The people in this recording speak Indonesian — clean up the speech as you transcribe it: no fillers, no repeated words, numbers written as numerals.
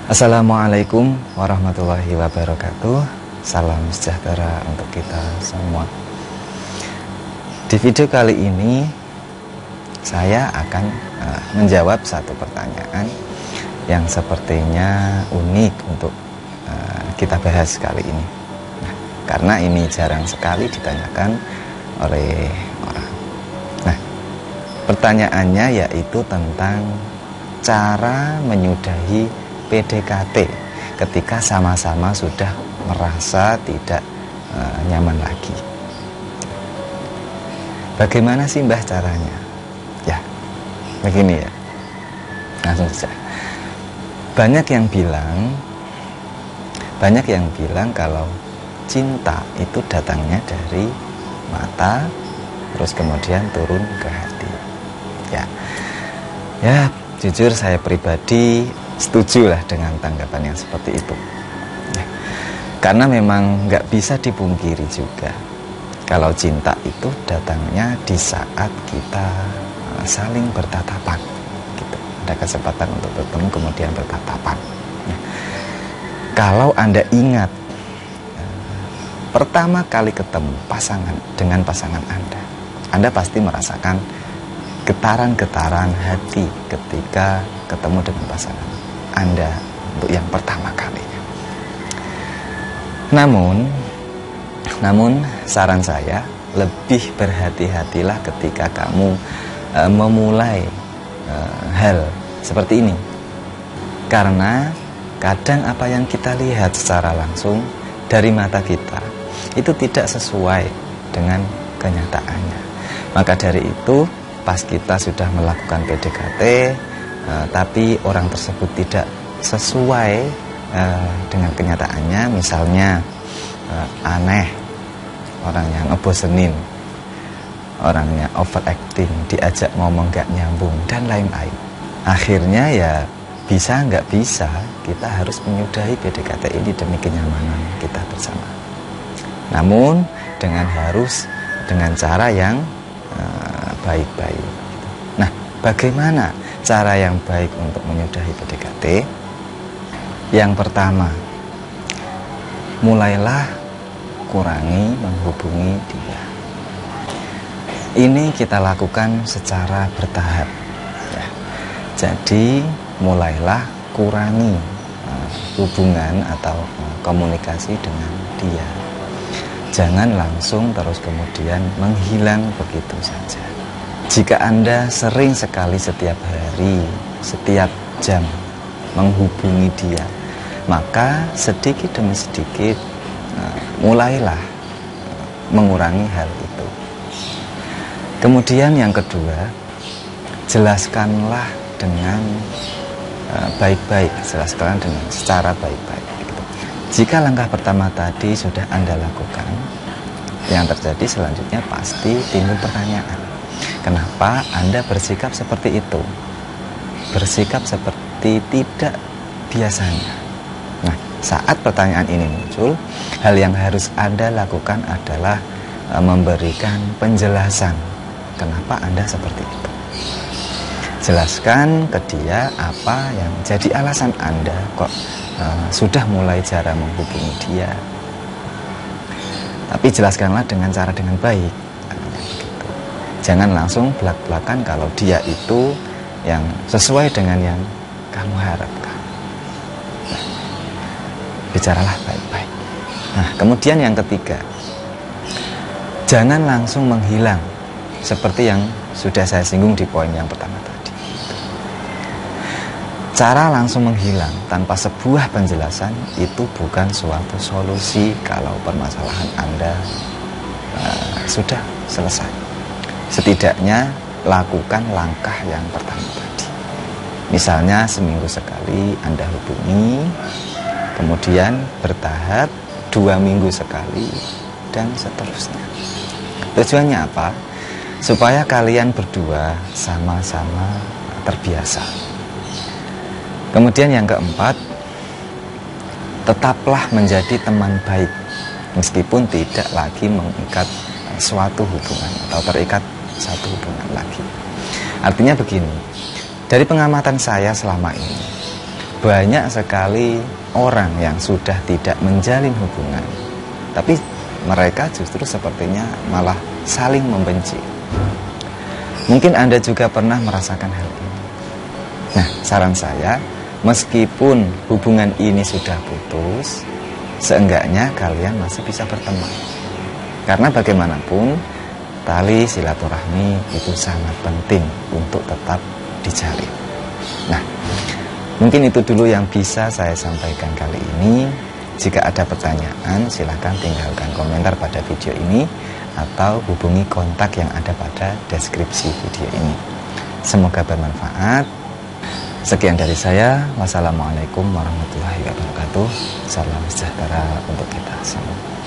Assalamualaikum warahmatullahi wabarakatuh. Salam sejahtera untuk kita semua. Di video kali ini saya akan menjawab satu pertanyaan yang sepertinya unik untuk kita bahas kali ini. Nah, karena ini jarang sekali ditanyakan oleh orang. Nah, pertanyaannya yaitu tentang cara menyudahi PDKT ketika sama-sama sudah merasa tidak nyaman lagi. Bagaimana sih Mbah caranya? Ya, begini ya. Langsung saja. Banyak yang bilang kalau cinta itu datangnya dari mata, terus kemudian turun ke hati. Ya, jujur saya pribadi setuju lah dengan tanggapan yang seperti itu. Ya, karena memang nggak bisa dipungkiri juga kalau cinta itu datangnya di saat kita saling bertatapan, gitu. Ada kesempatan untuk bertemu kemudian bertatapan. Nah, kalau Anda ingat pertama kali ketemu dengan pasangan Anda pasti merasakan getaran-getaran hati ketika ketemu dengan pasangan Anda untuk yang pertama kalinya. Namun saran saya, lebih berhati-hatilah ketika kamu memulai hal seperti ini. Karena kadang apa yang kita lihat secara langsung dari mata kita itu tidak sesuai dengan kenyataannya. Maka dari itu, pas kita sudah melakukan PDKT tapi orang tersebut tidak sesuai dengan kenyataannya, misalnya aneh, orangnya ngebosenin, orangnya overacting, diajak ngomong gak nyambung, dan lain-lain. Akhirnya ya bisa nggak bisa, kita harus menyudahi PDKT ini demi kenyamanan kita bersama. Namun dengan cara yang baik-baik. Nah, bagaimana cara yang baik untuk menyudahi PDKT? Yang pertama, mulailah kurangi menghubungi dia. Ini kita lakukan secara bertahap ya. Jadi mulailah kurangi hubungan atau komunikasi dengan dia. Jangan langsung terus kemudian menghilang begitu saja. Jika Anda sering sekali setiap hari, setiap jam menghubungi dia, maka sedikit demi sedikit mulailah mengurangi hal itu. Kemudian yang kedua, jelaskanlah dengan baik-baik, jelaskan dengan secara baik-baik. Jika langkah pertama tadi sudah Anda lakukan, yang terjadi selanjutnya pasti timbul pertanyaan. Kenapa Anda bersikap seperti itu? Bersikap seperti tidak biasanya. Nah, saat pertanyaan ini muncul, hal yang harus Anda lakukan adalah memberikan penjelasan kenapa Anda seperti itu. Jelaskan ke dia apa yang jadi alasan Anda kok sudah mulai jarang menghubungi dia. Tapi jelaskanlah dengan baik. Jangan langsung belak-belakan kalau dia itu yang sesuai dengan yang kamu harapkan. Nah, bicaralah baik-baik. Nah, kemudian yang ketiga, jangan langsung menghilang seperti yang sudah saya singgung di poin yang pertama tadi. Cara langsung menghilang tanpa sebuah penjelasan itu bukan suatu solusi kalau permasalahan Anda sudah selesai. Setidaknya lakukan langkah yang pertama tadi. Misalnya seminggu sekali Anda hubungi, kemudian bertahap 2 minggu sekali, dan seterusnya. Tujuannya apa? Supaya kalian berdua sama-sama terbiasa. Kemudian yang keempat, tetaplah menjadi teman baik meskipun tidak lagi mengikat suatu hubungan atau terikat satu hubungan lagi. Artinya begini, dari pengamatan saya selama ini, banyak sekali orang yang sudah tidak menjalin hubungan, tapi mereka justru sepertinya malah saling membenci. Mungkin Anda juga pernah merasakan hal ini. Nah, saran saya, meskipun hubungan ini sudah putus, seenggaknya kalian masih bisa berteman. Karena bagaimanapun, tali silaturahmi itu sangat penting untuk tetap dijalin. Nah, mungkin itu dulu yang bisa saya sampaikan kali ini. Jika ada pertanyaan, silahkan tinggalkan komentar pada video ini atau hubungi kontak yang ada pada deskripsi video ini. Semoga bermanfaat. Sekian dari saya. Wassalamualaikum warahmatullahi wabarakatuh. Salam sejahtera untuk kita semua.